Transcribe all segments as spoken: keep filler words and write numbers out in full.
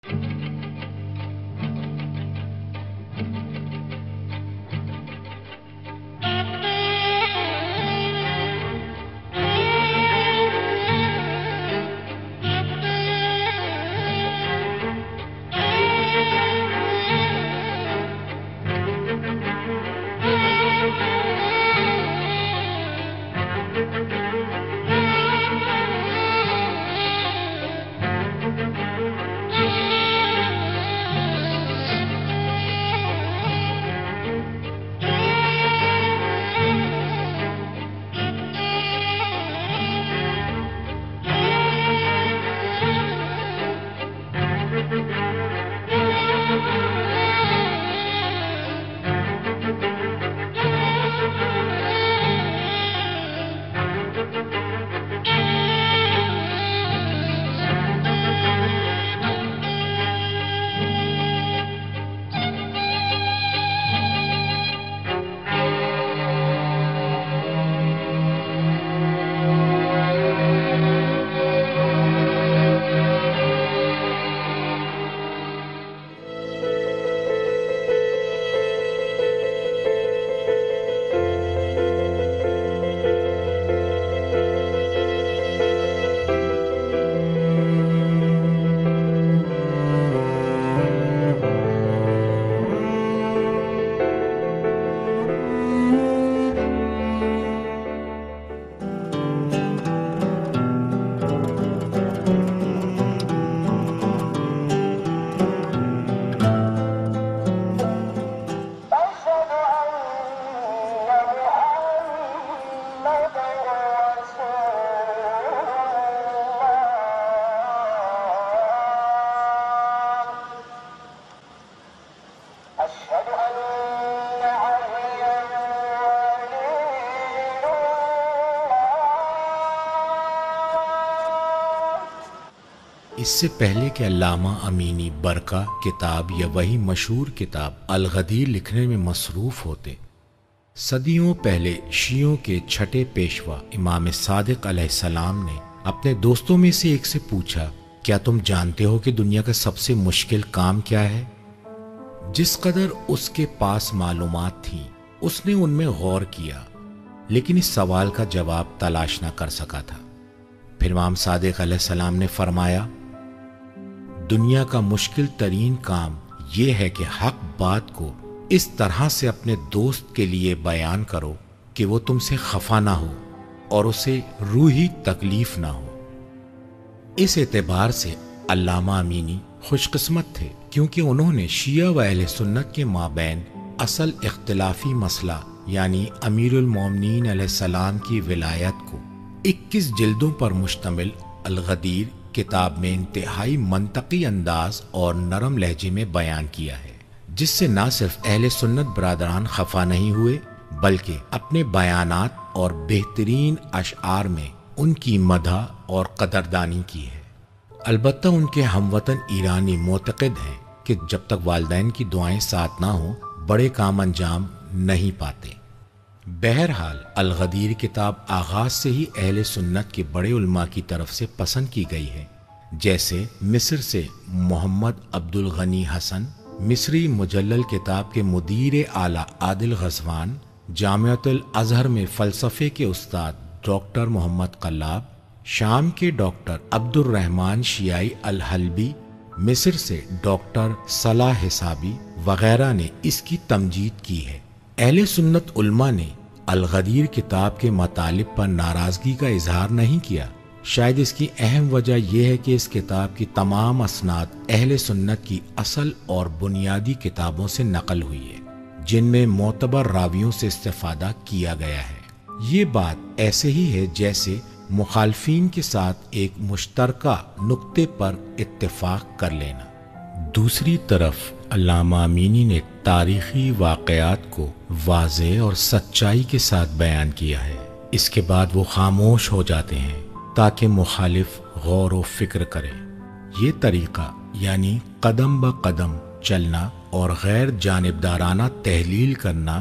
اس سے پہلے کہ علامہ امینی برقع کتاب یا وہی مشہور کتاب الغدیر لکھنے میں مصروف ہوتے، صدیوں پہلے شیعوں کے چھٹے پیشوا امام صادق علیہ السلام نے اپنے دوستوں میں سے ایک سے پوچھا، کیا تم جانتے ہو کہ دنیا کا سب سے مشکل کام کیا ہے؟ جس قدر اس کے پاس معلومات تھیں اس نے ان میں غور کیا، لیکن اس سوال کا جواب تلاش نہ کر سکا تھا۔ پھر امام صادق علیہ السلام نے فرمایا، دنیا کا مشکل ترین کام یہ ہے کہ حق بات کو اس طرح سے اپنے دوست کے لیے بیان کرو کہ وہ تم سے خفا نہ ہو اور اسے روحی تکلیف نہ ہو۔ اس اعتبار سے علامہ امینی خوش قسمت تھے، کیونکہ انہوں نے شیعہ و اہل سنت کے مابین اصل اختلافی مسئلہ یعنی امیر المومنین علیہ السلام کی ولایت کو اکیس جلدوں پر مشتمل الغدیر کتاب میں انتہائی منطقی انداز اور نرم لہجے میں بیان کیا ہے، جس سے نہ صرف اہل سنت برادران خفا نہیں ہوئے بلکہ اپنے بیانات اور بہترین اشعار میں ان کی مدح اور قدردانی کی ہے۔ البتہ ان کے ہموطن ایرانی معتقد ہیں کہ جب تک والدین کی دعائیں ساتھ نہ ہوں بڑے کام انجام نہیں پاتے۔ بہرحال الغدیر کتاب آغاز سے ہی اہل سنت کے بڑے علماء کی طرف سے پسند کی گئی ہے، جیسے مصر سے محمد عبد الغنی حسن، مصری مجلل کتاب کے مدیر اعلیٰ عادل غزوان، جامعۃ الازہر میں فلسفے کے استاد ڈاکٹر محمد قلاب، شام کے ڈاکٹر عبد الرحمن شیعی الحلبی، مصر سے ڈاکٹر صلاح حسابی وغیرہ نے اس کی تمجید کی ہے۔ اہل سنت علماء نے الغدیر کتاب کے مطالب پر ناراضگی کا اظہار نہیں کیا۔ شاید اس کی اہم وجہ یہ ہے کہ اس کتاب کی تمام اسناد اہل سنت کی اصل اور بنیادی کتابوں سے نقل ہوئی ہے، جن میں معتبر راویوں سے استفادہ کیا گیا ہے۔ یہ بات ایسے ہی ہے جیسے مخالفین کے ساتھ ایک مشترکہ نقطے پر اتفاق کر لینا۔ دوسری طرف علامہ امینی نے تاریخی واقعات کو واضح اور سچائی کے ساتھ بیان کیا ہے۔ اس کے بعد وہ خاموش ہو جاتے ہیں تاکہ مخالف غور و فکر کرے۔ یہ طریقہ یعنی قدم با قدم چلنا اور غیر جانبدارانہ تحلیل کرنا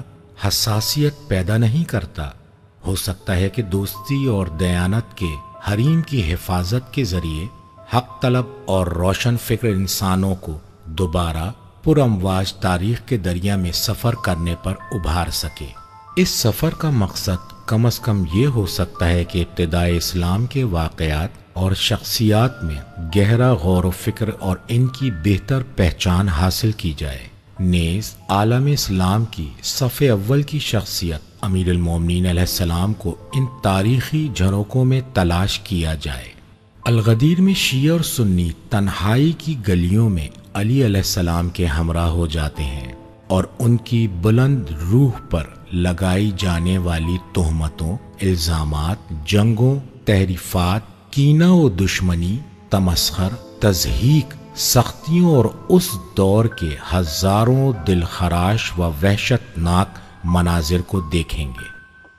حساسیت پیدا نہیں کرتا۔ ہو سکتا ہے کہ دوستی اور دیانت کے حریم کی حفاظت کے ذریعے حق طلب اور روشن فکر انسانوں کو دوبارہ پرامواج تاریخ کے دریا میں سفر کرنے پر ابھار سکے۔ اس سفر کا مقصد کم از کم یہ ہو سکتا ہے کہ ابتدائے اسلام کے واقعات اور شخصیات میں گہرا غور و فکر اور ان کی بہتر پہچان حاصل کی جائے۔ نیز عالم اسلام کی صف اول کی شخصیت امیر المومنین علیہ السلام کو ان تاریخی جھروکوں میں تلاش کیا جائے۔ الغدیر میں شیعہ اور سنی تنہائی کی گلیوں میں علی علیہ السلام کے ہمراہ ہو جاتے ہیں اور ان کی بلند روح پر لگائی جانے والی تہمتوں، الزامات، جنگوں، تحریفات، کینہ و دشمنی، تمسخر، تضحیک، سختیوں اور اس دور کے ہزاروں دلخراش و وحشت ناک مناظر کو دیکھیں گے۔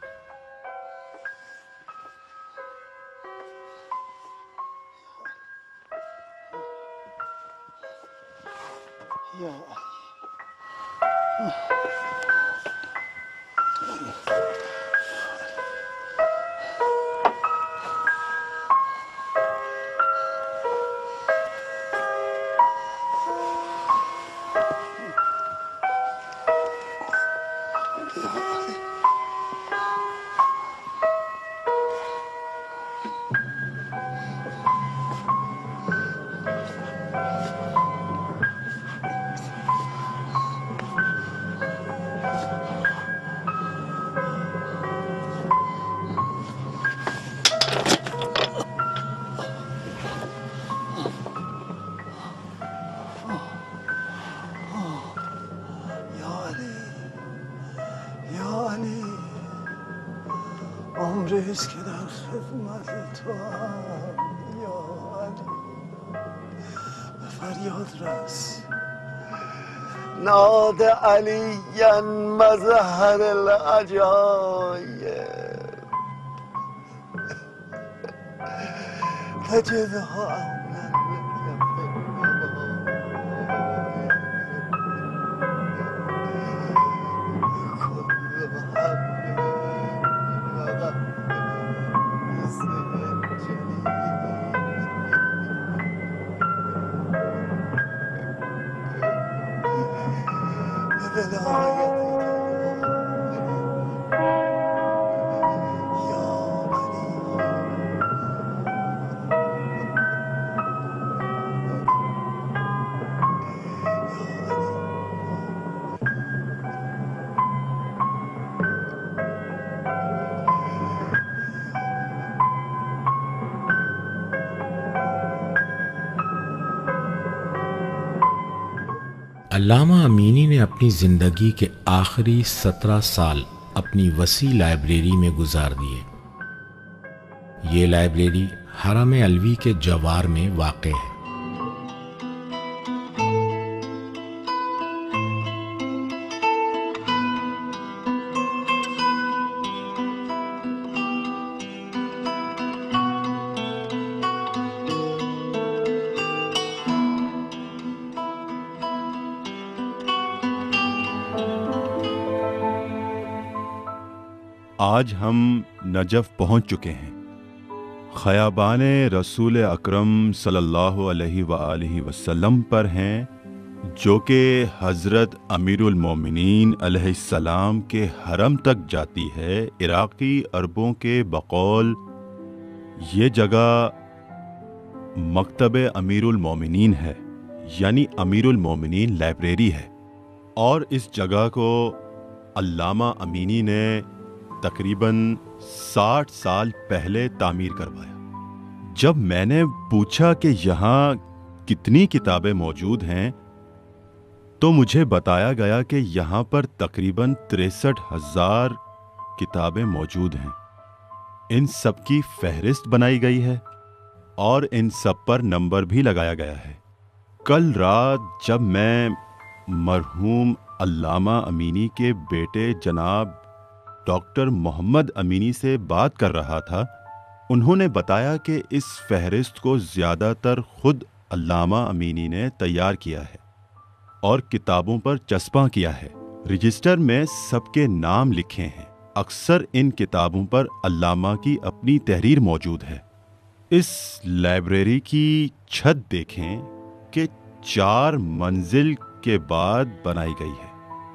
عمریست که در خدمت تو هم یا علی، به فریاد رس. ناد علی مظهر العجایب تجدها علامہ امینی نے اپنی زندگی کے آخری سترہ سال اپنی وسیع لائبریری میں گزار دیے۔ یہ لائبریری حرم علوی کے جوار میں واقع ہے۔ آج ہم نجف پہنچ چکے ہیں، خیابان رسول اکرم صلی اللہ علیہ وآلہ وسلم پر ہیں، جو کہ حضرت امیر المومنین علیہ السلام کے حرم تک جاتی ہے۔ عراقی عربوں کے بقول یہ جگہ مکتب امیر المومنین ہے، یعنی امیر المومنین لائبریری ہے، اور اس جگہ کو علامہ امینی نے تقریباً ساٹھ سال پہلے تعمیر کروایا۔ جب میں نے پوچھا کہ یہاں کتنی کتابیں موجود ہیں تو مجھے بتایا گیا کہ یہاں پر تقریباً تریسٹھ ہزار کتابیں موجود ہیں۔ ان سب کی فہرست بنائی گئی ہے اور ان سب پر نمبر بھی لگایا گیا ہے۔ کل رات جب میں مرحوم علامہ امینی کے بیٹے جناب ڈاکٹر محمد امینی سے بات کر رہا تھا، انہوں نے بتایا کہ اس فہرست کو زیادہ تر خود علامہ امینی نے تیار کیا ہے اور کتابوں پر چسپاں کیا ہے۔ رجسٹر میں سب کے نام لکھے ہیں۔ اکثر ان کتابوں پر علامہ کی اپنی تحریر موجود ہے۔ इस लाइब्रेरी की छत देखें कि चार मंजिल के बाद बनाई गई है।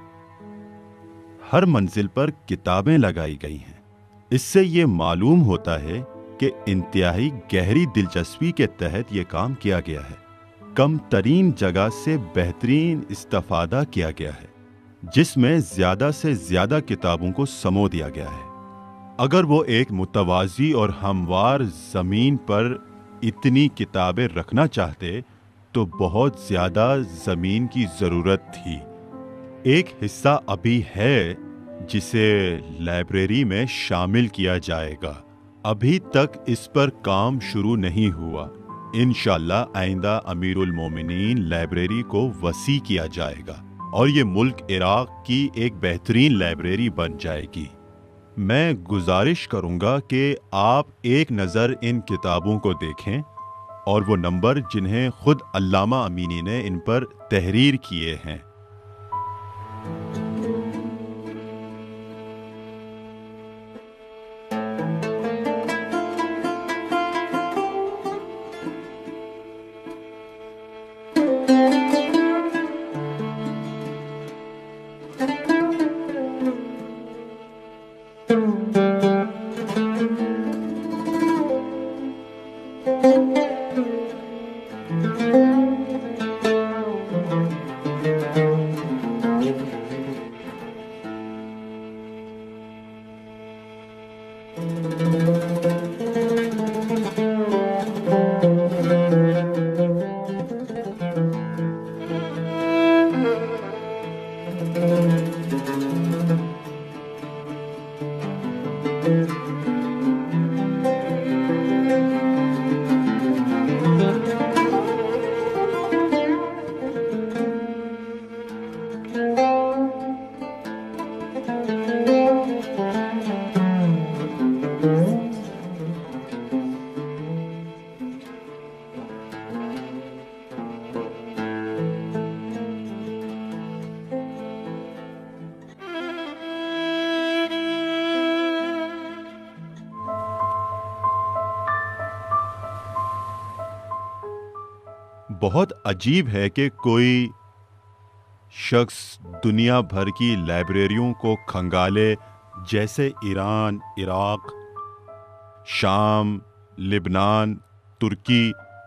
हर मंजिल पर किताबें लगाई गई हैं। इससे ये मालूम होता है कि इंतहाई गहरी दिलचस्पी के तहत ये काम किया गया है। कम तरीन जगह से बेहतरीन इस्तेफादा किया गया है, जिसमें ज्यादा से ज्यादा किताबों को समो दिया गया है। अगर वो एक मुतवाज़ी और हमवार ज़मीन पर इतनी किताबें रखना चाहते तो बहुत ज़्यादा ज़मीन की ज़रूरत थी। एक हिस्सा अभी है जिसे लाइब्रेरी में शामिल किया जाएगा। अभी तक इस पर काम शुरू नहीं हुआ। इंशाअल्लाह आइंदा अमीरुल मोमिनीन लाइब्रेरी को वसी किया जाएगा और ये मुल्क इराक की एक बेहतरीन लाइब्रेरी बन जाएगी। मैं गुजारिश करूंगा कि आप एक नज़र इन किताबों को देखें और वो नंबर जिन्हें खुद अल्लामा अमीनी ने इन पर तहरीर किए हैं। बहुत अजीब है कि कोई शख्स दुनिया भर की लाइब्रेरियों को खंगाले, जैसे ईरान, इराक, शाम, लिबनान, तुर्की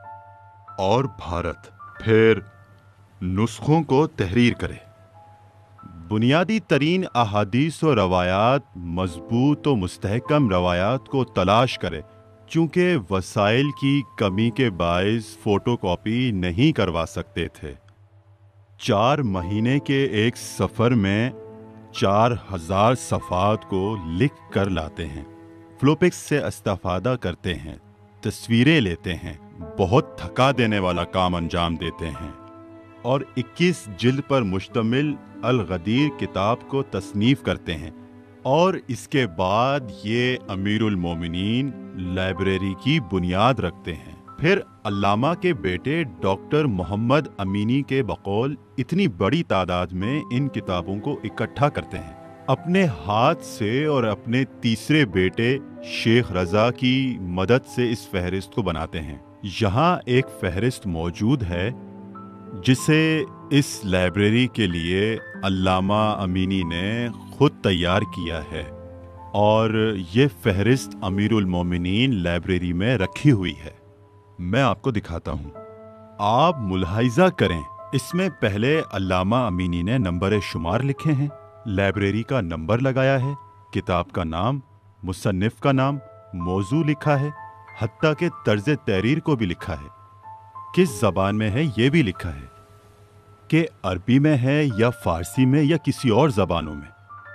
और भारत, फिर नुस्खों को तहरीर करे। बुनियादी तरीन अहादीस और रवायात, मजबूत और मुस्तहकम रवायात को तलाश करे, चूँकि वसाइल की कमी के बायस फ़ोटोकॉपी नहीं करवा सकते थे। चार महीने के एक सफ़र में चार हज़ार सफ़ात को लिख कर लाते हैं, फ्लोपिक्स से इस्तेफादा करते हैं, तस्वीरें लेते हैं, बहुत थका देने वाला काम अंजाम देते हैं और इक्कीस जिल्द पर मुश्तमिल अल-गदीर किताब को तसनीफ़ करते हैं और इसके बाद ये अमीरुल मोमिनीन लाइब्रेरी की बुनियाद रखते हैं। फिर अल्लामा के बेटे डॉक्टर मोहम्मद अमीनी के बकौल इतनी बड़ी तादाद में इन किताबों को इकट्ठा करते हैं अपने हाथ से और अपने तीसरे बेटे शेख रजा की मदद से इस फहरिस्त को बनाते हैं। यहाँ एक फहरिस्त मौजूद है जिसे इस लाइब्रेरी के लिए अल्लामा अमीनी ने खुद तैयार किया है और ये फहरिस्त अमीरुल मोमिनीन लाइब्रेरी में रखी हुई है। मैं आपको दिखाता हूँ, आप मुलाहिजा करें। इसमें पहले अल्लामा अमीनी ने नंबर शुमार लिखे हैं, लाइब्रेरी का नंबर लगाया है, किताब का नाम, मुसन्निफ का नाम, मौजू लिखा है, हत्ता के तर्ज तहरीर को भी लिखा है, किस ज़बान में है ये भी लिखा है कि अरबी में है या फारसी में या किसी और ज़बानों में,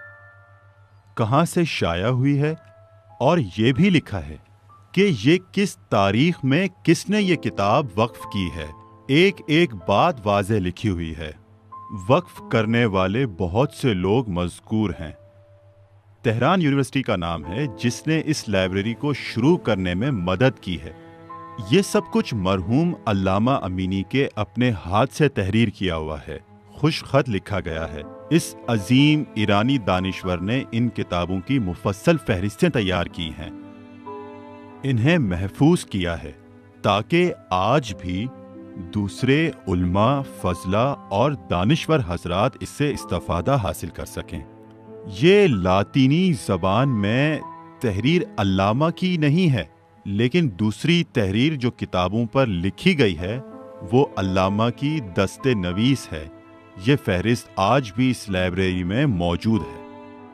कहाँ से शाया हुई है और ये भी लिखा है कि ये किस तारीख में किसने ये किताब वक्फ की है। एक एक बात वाज़े लिखी हुई है। वक्फ करने वाले बहुत से लोग मज़कूर हैं। तेहरान यूनिवर्सिटी का नाम है जिसने इस लाइब्रेरी को शुरू करने में मदद की है। ये सब कुछ मरहूम अल्लामा अमीनी के अपने हाथ से तहरीर किया हुआ है, खुश खत लिखा गया है। इस अजीम ईरानी दानिश्वर ने इन किताबों की मुफस्सल फहरिस्तें तैयार की हैं। انہیں محفوظ کیا ہے تاکہ آج بھی دوسرے علماء، فضلہ اور دانشور حضرات اس سے استفادہ حاصل کر سکیں۔ یہ لاطینی زبان میں تحریر علامہ کی نہیں ہے، لیکن دوسری تحریر جو کتابوں پر لکھی گئی ہے وہ علامہ کی دست نویس ہے۔ یہ فہرست آج بھی اس لائبریری میں موجود ہے۔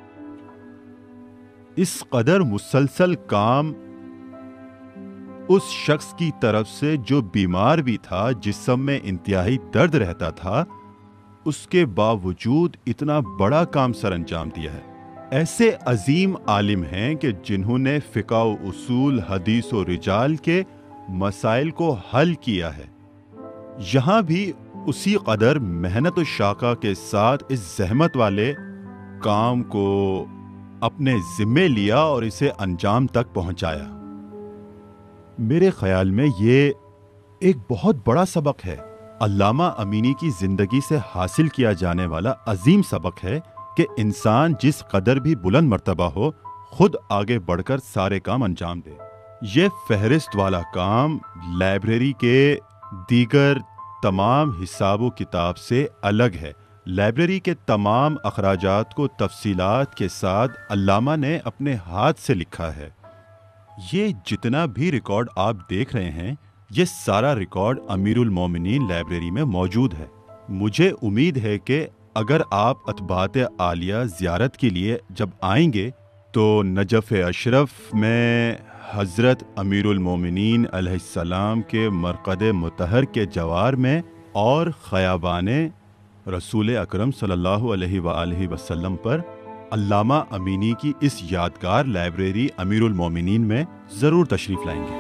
اس قدر مسلسل کام اس شخص کی طرف سے جو بیمار بھی تھا، جسم میں انتہائی درد رہتا تھا، اس کے باوجود اتنا بڑا کام سر انجام دیا ہے۔ ایسے عظیم عالم ہیں کہ جنہوں نے فقہ و اصول، حدیث و رجال کے مسائل کو حل کیا ہے، یہاں بھی اسی قدر محنت و شاقہ کے ساتھ اس زحمت والے کام کو اپنے ذمے لیا اور اسے انجام تک پہنچایا۔ میرے خیال میں یہ ایک بہت بڑا سبق ہے، علامہ امینی کی زندگی سے حاصل کیا جانے والا عظیم سبق ہے کہ انسان جس قدر بھی بلند مرتبہ ہو، خود آگے بڑھ کر سارے کام انجام دے۔ یہ فہرست والا کام لائبریری کے دیگر تمام حساب و کتاب سے الگ ہے۔ لائبریری کے تمام اخراجات کو تفصیلات کے ساتھ علامہ نے اپنے ہاتھ سے لکھا ہے۔ یہ جتنا بھی ریکارڈ آپ دیکھ رہے ہیں، یہ سارا ریکارڈ امیر المومنین لائبریری میں موجود ہے۔ مجھے امید ہے کہ اگر آپ اطباعت عالیہ زیارت کے لیے جب آئیں گے تو نجف اشرف میں حضرت امیر المومنین علیہ السلام کے مرقد مطہر کے جوار میں اور خیابان رسول اکرم صلی اللہ علیہ وآلہ وسلم پر علامہ امینی کی اس یادگار لائبریری امیر المومنین میں ضرور تشریف لائیں گے۔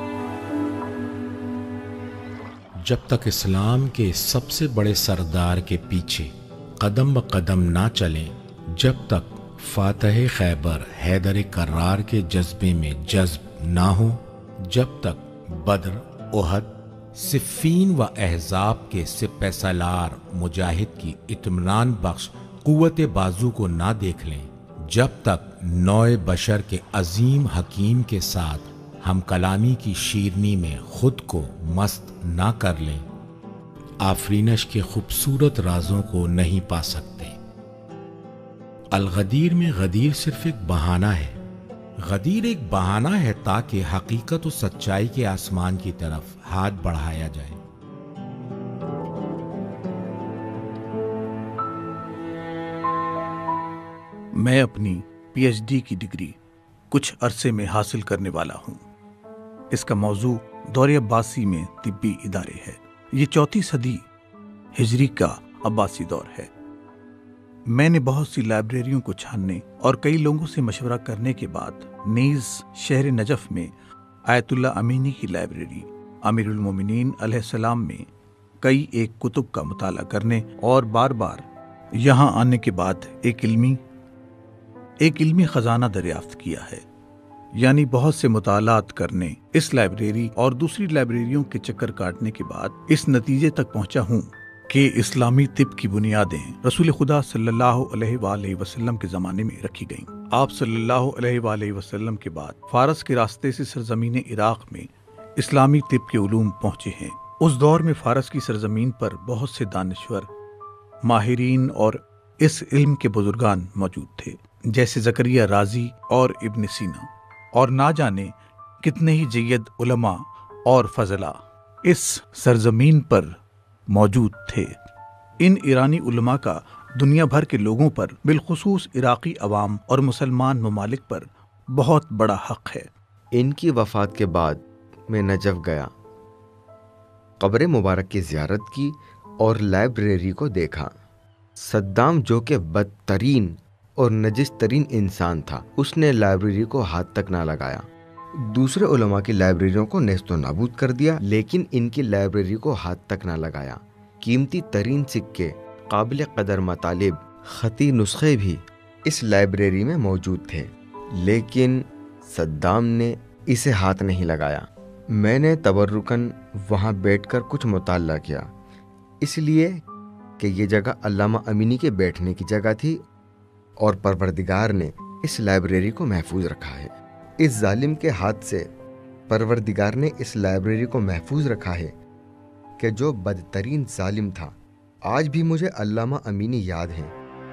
جب تک اسلام کے سب سے بڑے سردار کے پیچھے قدم بقدم نہ چلیں، جب تک فاتح خیبر حیدر کرار کے جذبے میں جذب نہ ہو، جب تک بدر، احد، صفین و احزاب کے سپہ سالار مجاہد کی اطمینان بخش قوت بازو کو نہ دیکھ لیں، جب تک نوع بشر کے عظیم حکیم کے ساتھ ہم کلامی کی شیرنی میں خود کو مست نہ کر لیں، آفرینش کے خوبصورت رازوں کو نہیں پا سکتے۔ الغدیر میں غدیر صرف ایک بہانہ ہے۔ غدیر ایک بہانہ ہے تاکہ حقیقت و سچائی کے آسمان کی طرف ہاتھ بڑھایا جائے۔ میں اپنی پی ایچ ڈی کی ڈگری کچھ عرصے میں حاصل کرنے والا ہوں۔ اس کا موضوع دور عباسی میں طبی ادارے ہے۔ یہ چوتھی صدی ہجری کا عباسی دور ہے۔ میں نے بہت سی لائبریریوں کو چھاننے اور کئی لوگوں سے مشورہ کرنے کے بعد نیز شہر نجف میں آیت اللہ امینی کی لائبریری امیر المومنین علیہ السلام میں کئی ایک کتب کا مطالعہ کرنے اور بار بار یہاں آنے کے بعد ایک علمی ایک علمی خزانہ دریافت کیا ہے۔ یعنی بہت سے مطالعات کرنے، اس لائبریری اور دوسری لائبریریوں کے چکر کاٹنے کے بعد اس نتیجے تک پہنچا ہوں کہ اسلامی طب کی بنیادیں رسول خدا صلی اللہ علیہ وآلہ وسلم کے زمانے میں رکھی گئیں۔ آپ صلی اللہ علیہ وآلہ وسلم کے بعد فارس کے راستے سے سرزمین عراق میں اسلامی طب کے علوم پہنچے ہیں۔ اس دور میں فارس کی سرزمین پر بہت سے دانشور، ماہرین اور اس علم کے بزرگان موجود تھے، جیسے زکریا رازی اور ابن سینا، اور نہ جانے کتنے ہی جید علماء اور فضلاء اس سرزمین پر موجود تھے۔ ان ایرانی علماء کا دنیا بھر کے لوگوں پر، بالخصوص عراقی عوام اور مسلمان ممالک پر بہت بڑا حق ہے۔ ان کی وفات کے بعد میں نجف گیا، قبر مبارک کی زیارت کی اور لائبریری کو دیکھا۔ صدام جو کہ بدترین اور نجس ترین انسان تھا، اس نے لائبریری کو ہاتھ تک نہ لگایا۔ دوسرے علماء کی لائبریریوں کو نیست و نابود کر دیا، لیکن ان کی لائبریری کو ہاتھ تک نہ لگایا۔ قیمتی ترین سکے، قابل قدر مطالب، خطی نسخے بھی اس لائبریری میں موجود تھے، لیکن صدام نے اسے ہاتھ نہیں لگایا۔ میں نے تبرکاً وہاں بیٹھ کر کچھ مطالعہ کیا، اس لیے کہ یہ جگہ علامہ امینی کے بیٹھنے کی جگہ تھی اور پروردگار نے اس لائبریری کو محفوظ رکھا ہے۔ اس ظالم کے ہاتھ سے پروردگار نے اس لائبریری کو محفوظ رکھا ہے کہ جو بدترین ظالم تھا آج بھی مجھے علامہ امینی یاد ہیں۔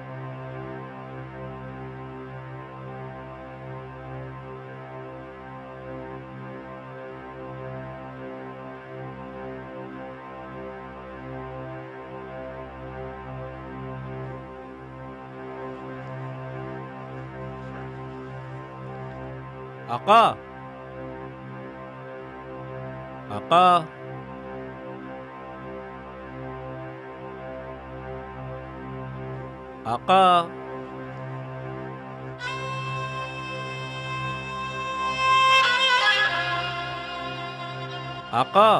آقا آقا آقا آقا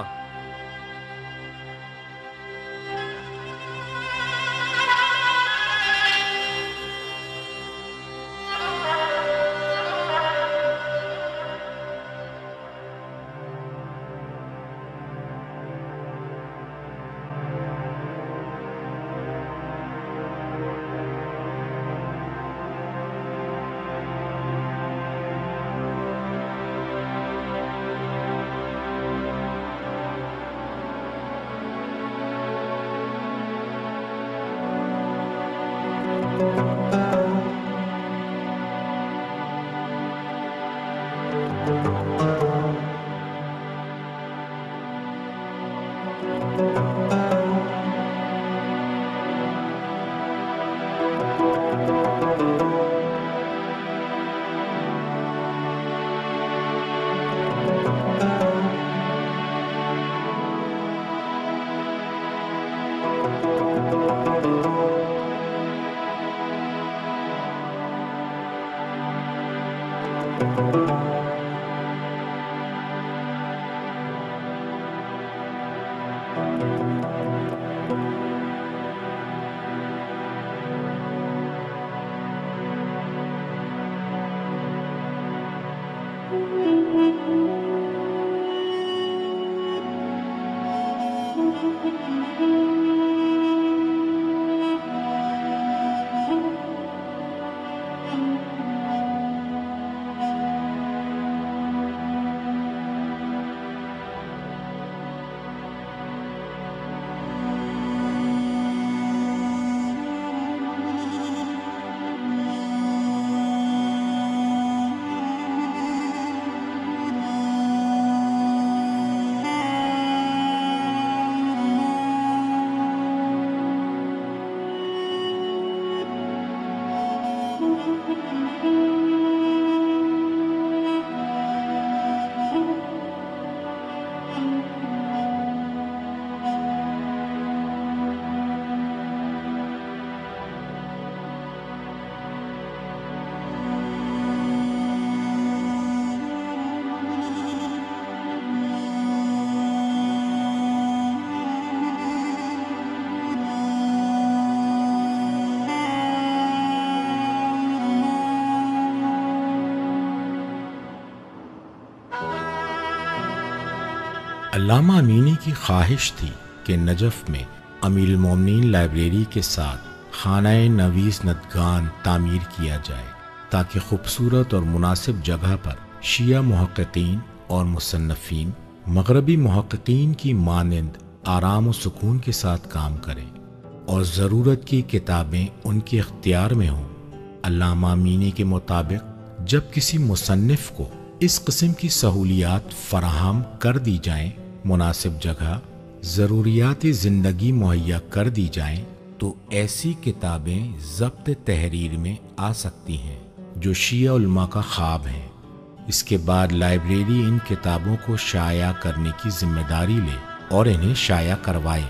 علامہ امینی کی خواہش تھی کہ نجف میں امیر المومنین لائبریری کے ساتھ خانہ نویس ندگان تعمیر کیا جائے تاکہ خوبصورت اور مناسب جگہ پر شیعہ محققین اور مصنفین مغربی محققین کی مانند آرام و سکون کے ساتھ کام کریں اور ضرورت کی کتابیں ان کے اختیار میں ہوں۔ علامہ امینی کے مطابق جب کسی مصنف کو اس قسم کی سہولیات فراہم کر دی جائیں، مناسب جگہ، ضروریات زندگی مہیا کر دی جائیں، تو ایسی کتابیں ضبط تحریر میں آ سکتی ہیں جو شیعہ علماء کا خواب ہیں۔ اس کے بعد لائبریری ان کتابوں کو شائع کرنے کی ذمہ داری لے اور انہیں شائع کروائے۔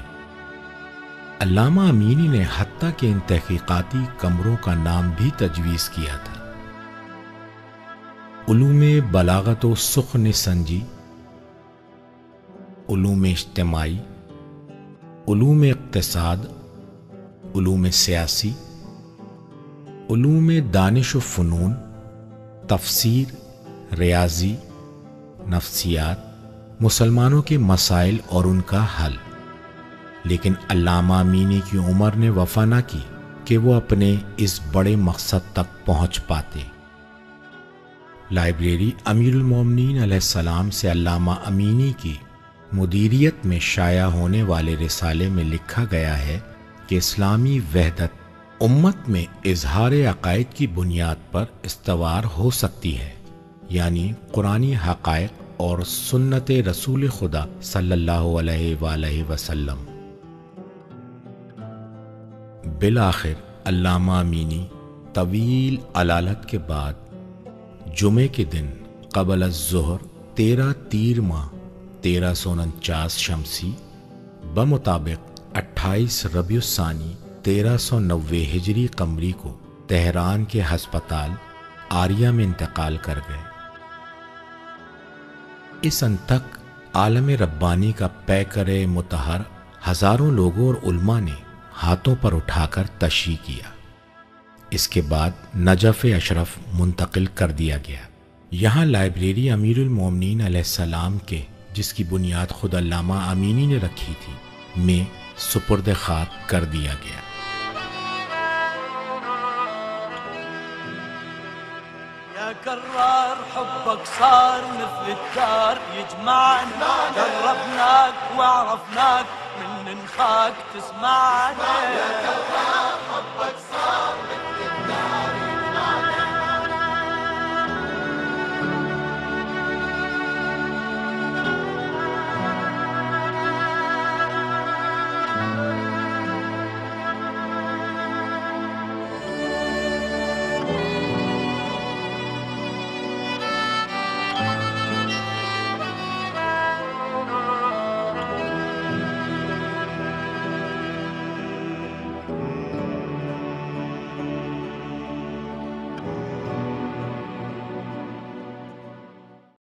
علامہ امینی نے حتیٰ کہ ان تحقیقاتی کمروں کا نام بھی تجویز کیا تھا: علوم بلاغت و سخن سنجی، علوم اجتماعی، علوم اقتصاد، علوم سیاسی، علوم دانش و فنون، تفسیر، ریاضی، نفسیات، مسلمانوں کے مسائل اور ان کا حل۔ لیکن علامہ امینی کی عمر نے وفا نہ کی کہ وہ اپنے اس بڑے مقصد تک پہنچ پاتے۔ لائبریری امیر المومنین علیہ السلام سے علامہ امینی کی مدیریت میں شائع ہونے والے رسالے میں لکھا گیا ہے کہ اسلامی وحدت امت میں اظہار عقائد کی بنیاد پر استوار ہو سکتی ہے، یعنی قرآنی حقائق اور سنت رسول خدا صلی اللہ علیہ وآلہ وسلم۔ بالآخر علامہ امینی طویل علالت کے بعد جمعے کے دن قبل الظہر تیرہ تیر ماہ تیرہ سو انچاس شمسی بمطابق اٹھائیس ربیع الثانی تیرہ سو نوے ہجری قمری کو تہران کے ہسپتال آریہ میں انتقال کر گئے۔ اس ان تک عالم ربانی کا پیکر مطہر ہزاروں لوگوں اور علماء نے ہاتھوں پر اٹھا کر تشییع کیا۔ اس کے بعد نجف اشرف منتقل کر دیا گیا۔ یہاں لائبریری امیر المومنین علیہ السلام کے، جس کی بنیاد خود علامہ امینی نے رکھی تھی، میں سپرد خاک کر دیا گیا۔ يا كرار حبك صار مثل الدار يجمعنا، قربناك وعرفناك من نخاك تسمعنا. يا كرار حبك